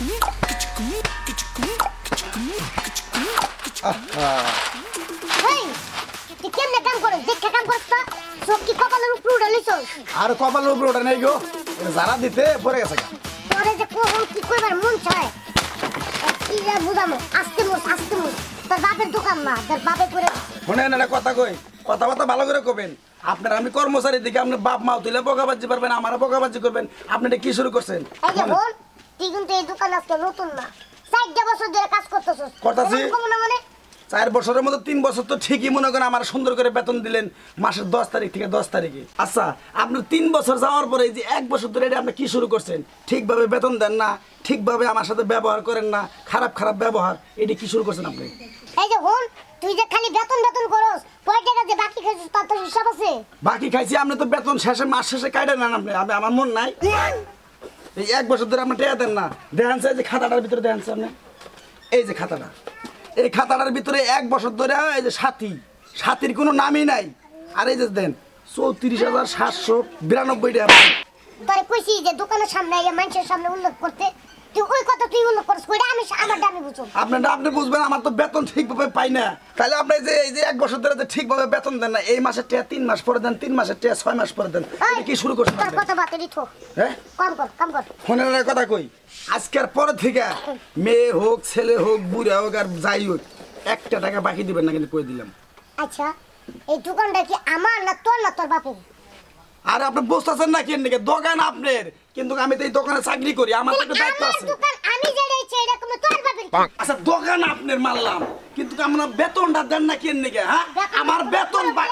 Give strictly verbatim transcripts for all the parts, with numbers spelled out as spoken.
তুই কেমনে কাম করছ? দেখে কাম করছ তো? সব কি কপালের উপর উড়ে লইছস? আর কপালের উপর ওটা নেই গো, যারা দিতে পড়ে গেছে। তোরে যে কোন কি কইবার মন চায় কি যা বুঝামু? আস্তে মুস আস্তে মুস, তোর বাপের দোকান না, তোর বাপে করে শুনেন একটা কথা কই, কথা কথা ভালো করে কবেন। আপনার আমি কর্মচারী দিকে আপনি বাপ মাও তুলে বকাবাজি পারবেন, আমারও বকাবাজি করবেন। আপনি এটা কি শুরু করছেন? এই যে বল, তুই কিন্তু এই দোকান আজকে নতুন না, চার বছর ধরে কাজ করতেছস। করতাছি। কেমন মানে চার বছরের মধ্যে তিন বছর তো ঠিকই মনে করেন আমার সুন্দর করে বেতন দিলেন মাসের দশ তারিখ থেকে দশ তারিখে। আচ্ছা, আপনি তিন বছর যাওয়ার পরে যে এক বছর ধরে এটা আপনি কি শুরু করছেন? ঠিকভাবে বেতন দেন না, ঠিকভাবে আমার সাথে ব্যবহার করেন না, খারাপ খারাপ ব্যবহার, এটা কি শুরু করছেন আপনি? এই যে বল, তুই যে খালি বেতন বেতন করস, কয় টাকা যে বাকি খাইছিস তার তো হিসাব আছে? বাকি খাইছি আপনি তো বেতন শেষে মাস শেষে কাটে নেন আপনি। আমি আমার মন নাই এই এক বছর ধরে আপনি টেয়া দেন না। দেখেন এই যে খাতাটার ভিতরে দেখেন আপনি, এই যে খাতাটা, এই খাতাটার ভিতরে এক বছর ধরে এই যে সাথী, সাথীর কোনো নামই নাই। আর এই যে দেন চৌত্রিশ হাজার সাতশো বিরানব্বই টাকা। তোরে কইছি যে দোকানের সামনে এই মানুষের সামনে উল্লেখ করতে, তুই ওই কথা তুই উল্লেখ করছ, কইরা আমি আমার দামি বুঝুম। আপনারটা আপনি বুঝবেন, আমার তো বেতন ঠিকভাবে পাই না। তাহলে আপনি যে এই যে এক বছর ধরে যে ঠিকভাবে বেতন দেন না, এই মাসের টাকা তিন মাস পরে দেন, তিন মাসের টাকা ছয় মাস পরে দেন, এটা কি শুরু করছেন? তোর কথা বাতে দিত হ্যাঁ, কাম কর কাম কর। ফোনের কথা কই, আজকের পরে থেকে মেয়ে হোক ছেলে হোক বুড়া হোক আর যাই হোক একটা টাকা বাকি দিবেন না, কিন্তু কই দিলাম। আচ্ছা, এই দোকানটা কি আমার না তোর না তোর বাপের? আর আপনি বুঝতেছেন না কেন নাকি? দোকান আপনার, কিন্তু আমি তো এই দোকানে চাকরি করি, আমার তো একটা দায়িত্ব আমার আছে। দোকান আমি যেটা ইচ্ছে এটা কোনো তোর বাপের কি? আচ্ছা, দোকান আপনার মানলাম, কিন্তু আমরা বেতনটা দেন না কেন নাকি? হ্যাঁ, আমার বেতন পাই।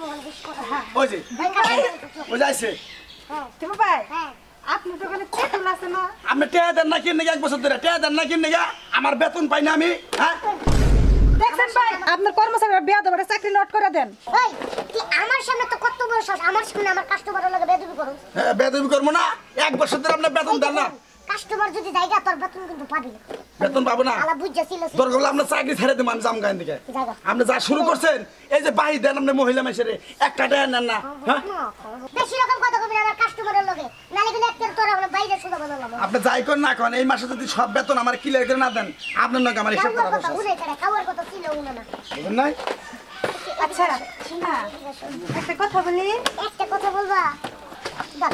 ওই যে ওই যাইছে তুমি ভাই, হ্যাঁ, আপনার দোকানে চেতন আছে না? আপনি টেয়া দেন না কেন নাকি? এক বছর ধরে টেয়া দেন না কেন নাকি? আমার বেতন পাই না আমি। হ্যাঁ, দেখছেন ভাই, আপনার কর্মচারীরা বিয়া দেবে, চাকরি নোট করে দেন। এই তুই আমার সামনে তো কত বড় সাহস, আমার সামনে আমার কাস্টমারের লগে বেদবি করস। হ্যাঁ, বেতন করবো না? এক বছর ধরে আপনার বেতন দেন না। কাস্টমার যদি জায়গা তোর বেতন কিন্তু পাবি না। বেতন পাবো না? আলা বুঝছিস? দরকার হলে আপনার চাকরি ছেড়ে দেবো আমি, জামগান দিকে। জায়গা আপনি যা শুরু করছেন, এই যে বাহি দেন আপনি মহিলা মেসেরে, একটা টাকা নেন না। হ্যাঁ, বেশি রকম কথা কবি না আমার কাস্টমারের লগে, নালে কিন্তু একটা তোর আমরা বাইরে শুধু বললাম। আপনি যাই করেন না করেন, এই মাসে যদি সব বেতন আমার ক্লিয়ার করে না দেন, আপনার নাকি আমার হিসাব করা খাওয়ার কথা দরকার। ভুলে করে খাওয়ার কথা ছিল না না। বুঝলেন নাই? আচ্ছা শোনা, একটা কথা বলি। একটা কথা বলবা? দাঁড়া,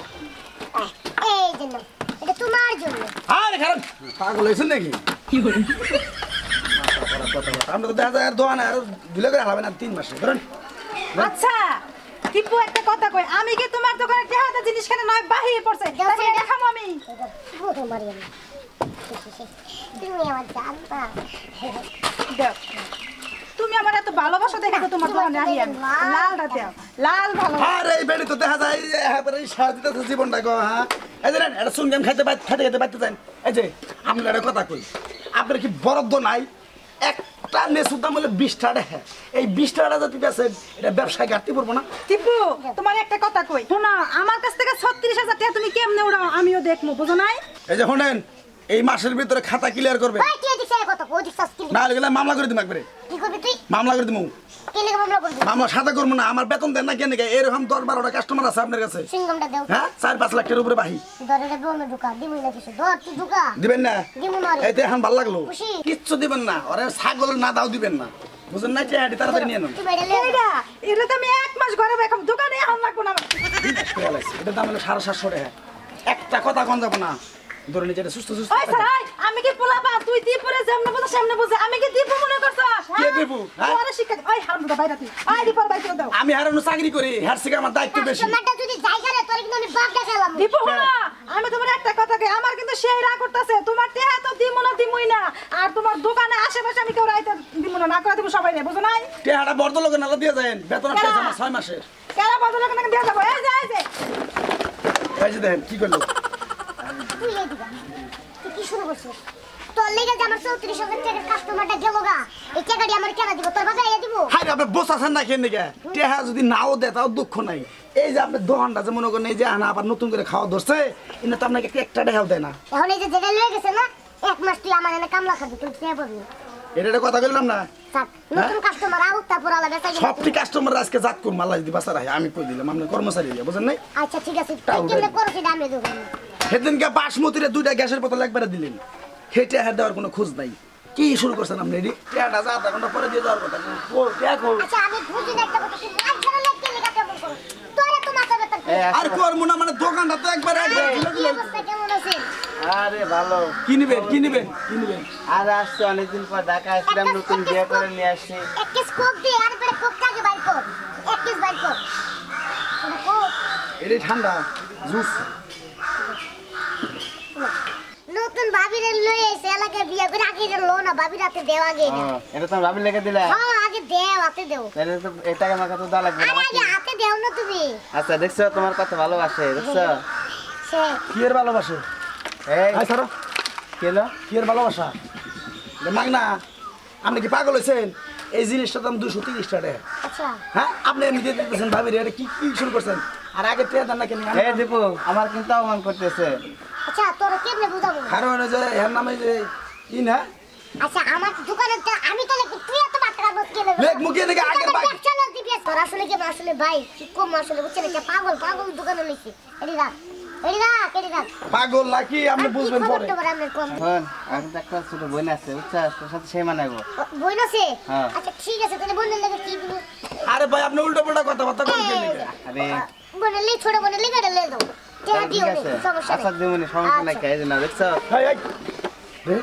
এই জন্য এটা তোমার জন্য। আরে খারাপ পাগল হয়েছেন নাকি? কি বলেন? আমরা তো দেখা যায় আর দোয়ান আর ধুলে করে হারাবেন আর তিন মাসে ধরেন। আচ্ছা টিপু, একটা কথা কই, আমি কি তোমার দোকানে টেহাটা জিনিস কেন নয় বাহিরে পড়ছে, তাহলে দেখাবো আমি। এটা বুঝো মারিয়াম, তুমি আমার জানতা। দেখ, তুমি আমার এত ভালোবাসা দেখে তো তোমার দোকানে আহি আমি লালটা দাও, লাল ভালো। আর এই বেড়ি তো দেখা যায় একেবারে সার দিতে জীবনটা গো। হ্যাঁ, এই যে এটা শুন গেম খাইতে পাই খাইতে খেতে পারতে চান। এই যে আপনার একটা কথা কই, আপনার কি বরাদ্দ নাই? একটা লেসুর দাম হলে বিশ টাকা। হ্যাঁ, এই বিশ টাকা যদি বেচেন, এটা ব্যবসায় ঘাটতি পড়বো না? টিপু, তোমার একটা কথা কই, শোনা, আমার কাছ থেকে ছত্রিশ হাজার টাকা তুমি কেমনে উড়াও আমিও দেখবো, বুঝো নাই? এই যে শোনেন, এই মাসের ভিতরে খাতা ক্লিয়ার করবে, ভাই তুই দিছে কথা কই দিছস কি? না হলে মামলা করে দিম একবারে। কি করবি তুই? মামলা করে দিমু। কে লাগা মামলা করবি? মামলা সাথে করবো না, আমার বেতন দেন না কেন? এরকম দশ বারোটা কাস্টমার আছে আপনার কাছে। সিঙ্গমটা দাও। হ্যাঁ, চার পাঁচ লাখ টাকার উপরে বাহি ধরে রে বমে ঢুকা দিমু না কিছু, ধর তুই ঢুকা দিবেন না? দিমু না রে। এইতে এখন ভালো লাগলো, খুশি? কিচ্ছু দিবেন না। ওরে ছাগলের না দাও দিবেন না, বুঝেন না? চেহারি তাড়াতাড়ি নিয়ে নেন। তুই বাইরে লে এইটা এটা তো আমি এক মাস ঘরে বেখাম, দোকানে এখন লাগবো না আমার। এটার দাম হলো সাড়ে সাতশো টাকা। একটা কথা কন যাবো না, ধরে নিচে সুস্থ সুস্থ। ওই স্যার, ওই, আমি কি পোলাপা, তুই দীপুরে যেমন বুঝে সামনে বুঝে, আমি কি দীপু মনে করছস? কে দীপু? হ্যাঁ? তোরে শিক্ষা ওই হারামজাদা বাইরে তুই, ওই দীপুর বাইরে দাও। আমি হারানো চাকরি করি, হ্যার থেকে আমার দায়িত্ব বেশি। কাস্টমারটা যদি জায়গা রে তোর কিন্তু আমি বাপ দেখালাম। দীপু হলো, আমি তোমার একটা কথা কই, আমার কিন্তু সেই রাগ করতেছে, তোমার টেহা তো দিমু না দিমুই না, আর তোমার দোকানে আশেপাশে আমি কেউ রাইতে দিমু না, না করে দিব সবাই রে, বুঝো নাই? টেহাটা বর্দ লোকের নালা দিয়ে যায়, বেতন পেয়েছে আমার ছয় মাসের। কেরা বদলে কেন দিয়ে যাবো? এই যে এই যে এই যে দেখেন কি করলো। তুই এই দিবা তুই কি শুরু করছিস? তোর লেগে যে আমার চৌত্রিশ হাজার টাকার কাস্টমারটা গেল গা, এই টাকাটি আমার কেনা দিব? তোর বাবা এনে দিব? হাই আপনি বসাছেন না কেন নাকি? টেহা যদি নাও দেয় তাও দুঃখ নাই। এই যে আপনার দোকানটা যে মনে করেন, এই যে আনা আবার নতুন করে খাওয়া ধরছে, এটা তো আপনাকে একটা টেহাও দেয় না। এখন এই যে যেটা লয়ে গেছে না, এক মাস তুই আমার এনে কামলা খাবি, তুই কে পাবি? এটা একটা কথা বললাম না? থাক, নতুন কাস্টমার আউট তারপর আলা বেচা গেল। সবটি কাস্টমার আজকে জাত করুন, আল্লাহ যদি বাঁচা রাখে। আমি কই দিলাম আপনার কর্মচারী, বুঝেন নাই? আচ্ছা ঠিক আছে, তাও তুই কেমনে দেন। করছিস আমি দেবো। সেদিনকে বাসমতিরে দুইটা গ্যাসের বোতল একবারে দিলেন হেঁটে হ্যাঁ দেওয়ার কোনো খোঁজ নাই কি শুরু করছেন আপনি রেডি টেয়াটা যা আধা ঘন্টা পরে দিয়ে দেওয়ার কথা ও টেয়া কো আচ্ছা আমি বুঝি না একটা কথা কি মাছ ধরে লাগতে লেগে কেমন করো তোরা তো মাথা ব্যথা এই আসো। আর কর মনে মানে দোকানটা তো একবার একবার কি খুলে দিলেন। অবস্থা কেমন আছে আরে ভালো। কি নিবেন কি নিবেন কি নিবেন আর আসছে অনেকদিন পর ঢাকা আসলাম, নতুন বিয়ে করে নিয়ে আসছি। এক কেস কোক দে আর পরে কোকটাকে বাইর কর এক কেস বাইর কর শোনো কোক এটাই ঠান্ডা জুস নতুন ভাবিরে লয়ে এসে এলাকায় বিয়ে করে আগে যে লো না ভাবির হাতে দেওয়া আগে ও, এটা তো ভাবি লেগে দিলে। হ্যাঁ আগে দেও হাতে দেও তাহলে তো এই টাকা আমার কাছে দেওয়া লাগবে না। আরে আগে হাতে দেও না তুমি আচ্ছা দেখছো তোমার কথা ভালোবাসে, দেখছো? সে কি এর ভালোবাসে এই আই সারো কি হলো? কি এর ভালোবাসা মাগ না আপনি কি পাগল হয়েছেন এই জিনিসটার দাম দুশো তিরিশ টাকা আচ্ছা হ্যাঁ আপনি এমনি দিয়ে দিতেছেন ভাবি রে এটা কি কি শুরু করছেন আর আগে টেয়া দেন না কেন এই দীপু আমার কিন্তু অপমান করতেছে। আচ্ছা তোরা কেমনে বুঝাবো কারণ যে এর নামে যে ই না আচ্ছা আমার দোকানে তো আমি তো নাকি তুই এত বাট কাটবো কে নেবে লেখ মুখে থেকে আগের বাইক চলো দিবি তোর আসলে কি আসলে ভাই কি কম আসলে বুঝছেন এটা পাগল পাগল দোকানে লইছি এডি রাখ এডি রাখ এডি রাখ পাগল নাকি আপনি বুঝবেন পরে তো আমরা কম শোন, আমি তো একটা ছোট বোন আছে, বুঝছো? তোর সাথে সে মানাবো। বই না সে হ্যাঁ। আচ্ছা ঠিক আছে তাহলে বোনের লাগে কি বলবো আরে ভাই আপনি উল্টো পাল্টা কথাবার্তা বলেন কেন আরে বোনের লে ছোট বোনের লে গড়ে লে দাও টেয়া ঠিক দিও আছে, সমস্যা আচ্ছা নেই দিমুনি, সমস্যা নাই, আচ্ছা। এই যে না, দেখছো? এই এই রে,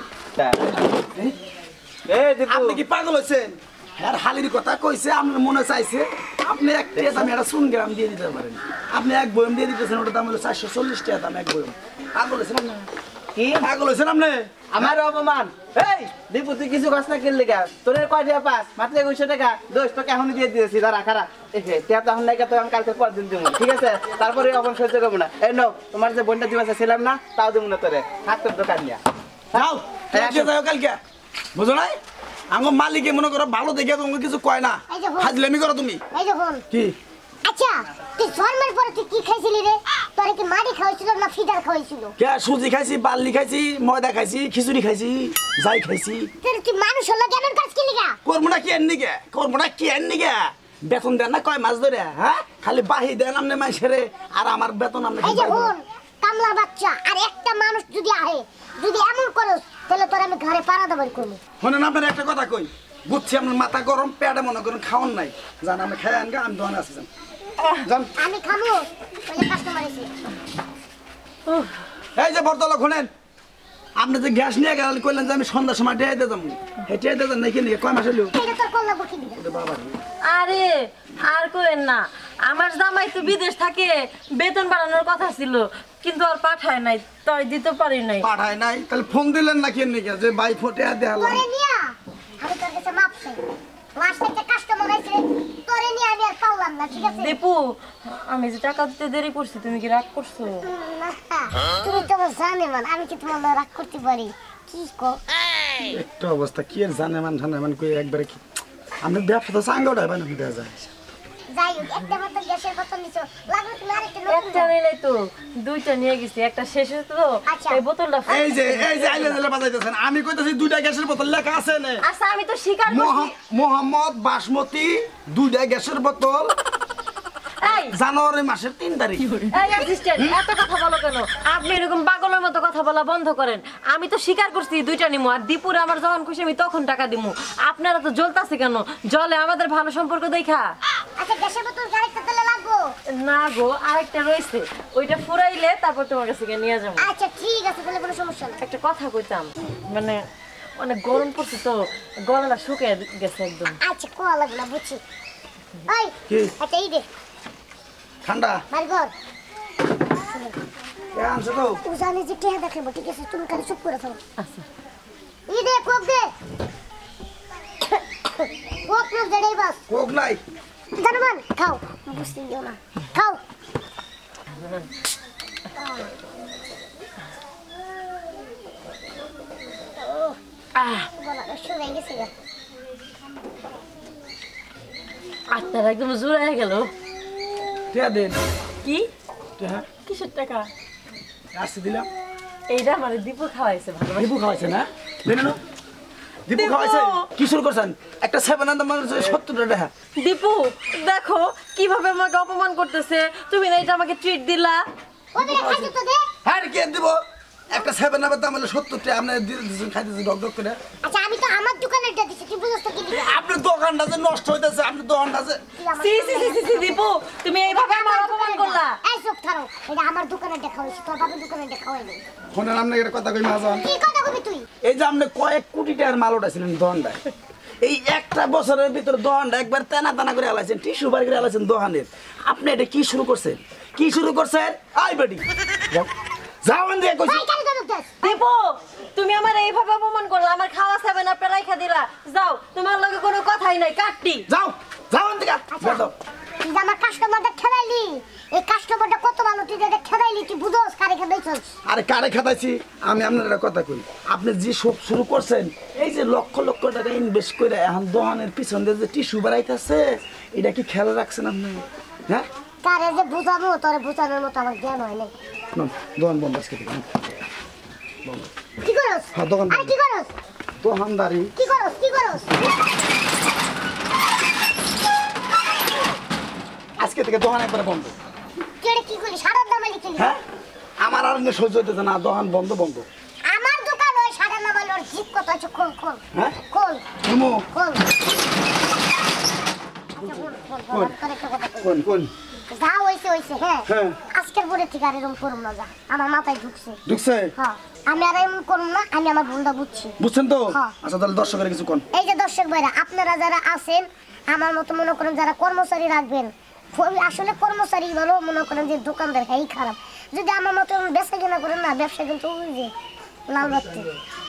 এই দীপু, আপনি কি পাগল হয়েছেন আর হালির কথা কইছে আপনার মনে চাইছে আপনি এক টাকা দামে একটা চুন গ্রাম দিয়ে দিতে পারেন আপনি এক বয়ম দিয়ে দিতেছেন ওটার দাম হলো চারশো চল্লিশ টাকা দাম এক বয়ম পাগল হয়েছেন আপনি কি? পাগল হয়েছেন আপনি আমার অপমান। এই দীপু তুই কিছু কষ্ট না কিনলে গা, তোর কয় টাকা পাস? মাত্র একুশশো টাকা। দোষ তোকে এখনই দিয়ে দিয়েছি, দাঁড়া খারাপ। এসে টাকা তো এখন নাই, তো আমি কালকে পর দিন দিব, ঠিক আছে? তারপরে অপমান সহ্য করবো না। এই নো, তোমার যে বোনটা দিবাসা ছিলাম না, তাও দিব না তোরে। থাক তোর দোকান নিয়ে। যাও হ্যাঁ, কালকে যাও কালকে বুঝো নাই আমার মালিকে মনে করো ভালো দেখে তোমাকে কিছু কয় না এই যে বল। হাজলামি করো তুমি এই যে বোন কি আচ্ছা তুই জন্মের পরে তুই কি খাইছিলি রে তোরে কি মাটি খাওয়াইছিল না ফিডার খাওয়াইছিল কে সুজি খাইছি বার্লি খাইছি ময়দা খাইছি খিচুড়ি খাইছি যাই খাইছি তোর তুই মানুষ হলো কেমন কাজ কি লিগা করবো না কি এর নিকে করবো না কি এর নিকে বেতন দেন না কয় মাস ধরে হ্যাঁ খালি বাহি দেন আপনি মাইসেরে আর আমার বেতন আপনি এই যে বোন কামলার বাচ্চা আর একটা মানুষ যদি আহে যদি এমন করো তাহলে তোর আমি ঘরে পাড়া দাবার করবো শোনেন আপনার একটা কথা কই বুঝছি আপনার মাথা গরম পেটে মনে করেন খাওয়ান নাই জান আমি খাই আনগা আমি দোকানে আসি যান যান আমি খাবো ওই কাস্টমার এসে এই যে বর্তলা শোনেন আপনি যে গ্যাস নিয়ে গেলেন কইলেন যে আমি সন্ধ্যার সময় ডেয়ে দিয়ে যাবো হেঁটে দিয়ে যান নাকি নিয়ে কয় মাস হলো এটা তোর কল লাগবো কি দিবি বাবা আরে আর করেন না, আমার জামাই তো বিদেশ থাকে, বেতন বাড়ানোর কথা ছিল কিন্তু আর পাঠায় নাই, তাই দিতে পারি নাই। পাঠায় নাই তাহলে ফোন দিলেন নাকি এর নিকে যে ভাই ফোটে দেখালাম তোরে নিয়া আমি তোর কাছে মাপ চাই লাস্টে একটা কাস্টমার আইছে তোরে নিয়ে আমি আর পারলাম না ঠিক আছে দীপু, আমি যে টাকা দিতে দেরি করছি, তুমি কি রাগ করছো? না, তুমি তো আমার জানে মান আমি কি তোমার লগে রাগ করতে পারি কি কো একটা অবস্থা কি আর জানে মান জানে মান কই একবারে কি আমি ব্যবসা তো সাঙ্গ উঠাই বানা দেওয়া যায় যাই হোক একটা মতো গ্যাসের বোতল নিছো লাগবে তুমি আরেকটা নতুন একটা নিয়ে নাই তো, দুইটা নিয়ে গেছি, একটা শেষ হয়েছে তো, আচ্ছা। এই বোতলটা ফাঁকা। এই যে এই যে আইলে দিলে বাজাইতেছেন আমি কইতাছি দুইটা গ্যাসের বোতল লেখা আছে নে আচ্ছা আমি তো স্বীকার করছি। মোহাম- মোহাম্মদ বাসমতি দুইটা গ্যাসের বোতল এই জানুয়ারি মাসের তিন তারিখ এই অ্যাসিস্ট্যান্ট, এত কথা বলো কেন? আপনি এরকম পাগলের মতো কথা বলা বন্ধ করেন। আমি তো স্বীকার করছি দুইটা নিমু, আর দীপুরে আমার যখন খুশি আমি তখন টাকা দিমু। আপনারা তো জ্বলতাছে কেন? জলে আমাদের ভালো সম্পর্ক দেখা। আচ্ছা গ্যাসের বোতল আরেকটা তেলে লাগবো না গো, আরেকটা রয়েছে, ওইটা ফুরাইলে তারপর তোমার কাছে গিয়ে নিয়ে যাবো। আচ্ছা ঠিক আছে তাহলে কোনো সমস্যা নেই একটা কথা কইতাম, মানে অনেক গরম পড়ছে তো, গলাটা শুকিয়ে গেছে একদম। আচ্ছা কোয়া লাগবে না বুঝছি এই কি? আচ্ছা এই দে ঠান্ডা বারগর কে আনছে তো ও জানে যে কে দেখাবো ঠিক আছে তুমি খালি চুপ করে থাকো আচ্ছা এই দে কোক দে কোক না দে রে বাস কোক নাই জানমান খাও বুঝতে দিও না খাও আহ গলাটা শুকিয়ে গেছে গা আত্মারা একদম জোড়ায় গেল। টিয়া দেন কি টিয়া কিসের টাকা? আসছে দিলাম এইটা আমার দীপু খাওয়াইছে ভালো। দীপু খাওয়াইছে না দেন না দীপু খাওয়াইছে কি শুরু করছেন একটা সেভেন আনন্দ মানে সত্তর টাকা দীপু দেখো কিভাবে আমাকে অপমান করতেছে, তুমি না এটা আমাকে ট্রিট দিলা। ওদের খাইছো তো দে হ্যাঁ কে দিব একটা সেভেন আপের দাম হলো সত্তর টাকা আপনি দিয়ে দিচ্ছেন খাইতেছেন ডক ডক করে আচ্ছা আমি তো আমার দোকানেরটা দিছি তুই বুঝছ তো কি দিবি আপনার দোকানটা যে নষ্ট হইতেছে আপনি দোকানটা যে তুই আমার সি সি সি সি সি দীপু তুমি এইভাবে আমার অপমান করলা এই চুপ থারো এটা আমার দোকানের দেখা হইছে তোর বাবার দোকানের দেখা হয়নি শোনেন আপনি একটা কথা কই মাজান কি কথা কবি তুই এই যে আপনি কয়েক কোটি টাকার মাল উঠাইছিলেন দোকানটায় এই একটা বছরের ভিতরে দোকানটা একবার তেনা তেনা করে আলাইছেন টিস্যু বার করে আলাইছেন দোকানের আপনি এটা কি শুরু করছেন কি শুরু করছেন আই বেডি যাও যাওন দিয়ে কইছি ভাই কেন দরকার দাস দীপু তুমি আমার এইভাবে অপমান করলা আমার খাওয়া খাবেন আপনি রাইখা দিলা যাও তোমার লগে কোনো কথাই নাই কাটটি যাও যাওন থেকে যাও তুই যে আমার কাস্টমারটা খেলাইলি এই কাস্টমারটা কত ভালো তুই যে খেলাইলি তুই বুঝছ কারে খেলাইছস আরে কারে খাতাইছি আমি আপনার একটা কথা কই আপনি যে সব শুরু করছেন এই যে লক্ষ লক্ষ টাকা ইনভেস্ট করে এখন দোকানের পিছন দিয়ে যে টিস্যু বাড়াইতেছে এটা কি খেয়াল রাখছেন আপনি হ্যাঁ কারে যে বুঝাবো তোরে বুঝানোর মতো আমার জ্ঞান হয় নাই নন, দোকান বন্ধ আজকে থেকে কি করস হ্যাঁ, দোকান বন্ধ। আই কি করস দোকানদারি কি করস কি করস আজকে থেকে দোকান একবারে বন্ধ তুই এটা কি করলি সারার দামে লিখলি হ্যাঁ আমার আর না সহ্য হইতেছে না দোকান বন্ধ বন্ধ আমার দোকান ওই সাড়ে নয় ওর জিপ কত আছে খোল খোল হ্যাঁ খোল তুমি খোল আচ্ছা, খোল, খোল, খোল, আর একটা কথা কই। কোন কোন যা হইছে হইছে হ্যাঁ হ্যাঁ। আজকের পরে থেকে আর এরকম করুম না যা আমার মাথায় ঢুকছে ঢুকছে হ্যাঁ আমি আর এমন করুম না আমি আমার ভুলটা বুঝছি বুঝছেন তো হ্যাঁ। আচ্ছা তাহলে দর্শকের কিছু কোন এই যে দর্শক ভাইরা আপনারা যারা আছেন আমার মতো মনে করেন যারা কর্মচারী রাখবেন ফ- আসলে কর্মচারী বলো মনে করেন যে দোকানদার এই খারাপ যদি আমার মতো বেচা কেনা করেন না ব্যবসা কিন্তু ওই যে লাল বাতি